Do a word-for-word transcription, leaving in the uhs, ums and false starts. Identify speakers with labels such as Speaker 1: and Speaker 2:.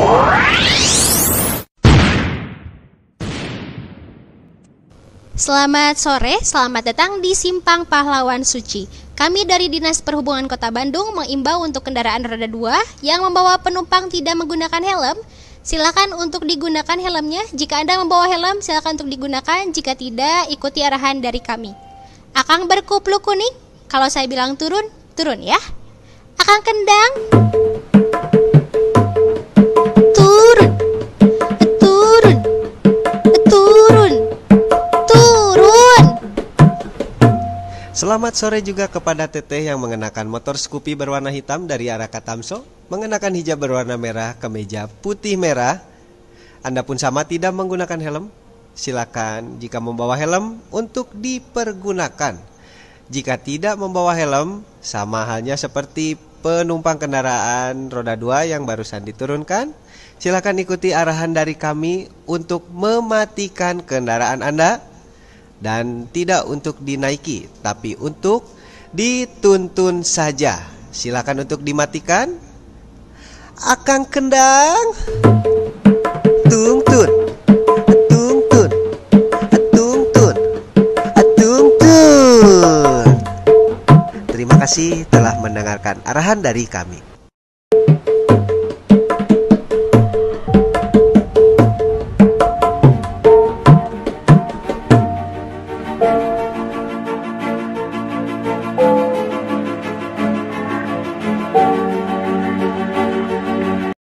Speaker 1: Selamat sore, selamat datang di Simpang Pahlawan Suci. Kami dari Dinas Perhubungan Kota Bandung mengimbau untuk kendaraan roda dua yang membawa penumpang tidak menggunakan helm. Silakan untuk digunakan helmnya. Jika Anda membawa helm, silakan untuk digunakan. Jika tidak, ikuti arahan dari kami. Akang berkupluk kuning. Kalau saya bilang turun, turun ya. Akang kendang. Turun. Turun. Turun. Turun.
Speaker 2: Selamat sore juga kepada Teteh yang mengenakan motor Scoopy berwarna hitam dari arah Katamso, mengenakan hijab berwarna merah, kemeja putih merah. Anda pun sama tidak menggunakan helm. Silakan jika membawa helm untuk dipergunakan. Jika tidak membawa helm, sama halnya seperti penumpang kendaraan roda dua yang barusan diturunkan. Silakan ikuti arahan dari kami untuk mematikan kendaraan Anda. Dan tidak untuk dinaiki, tapi untuk dituntun saja. Silakan untuk dimatikan. Akang kendang. Tungtun. Tungtun. Tungtun. Tungtun. Terima kasih telah mendengarkan arahan dari kami.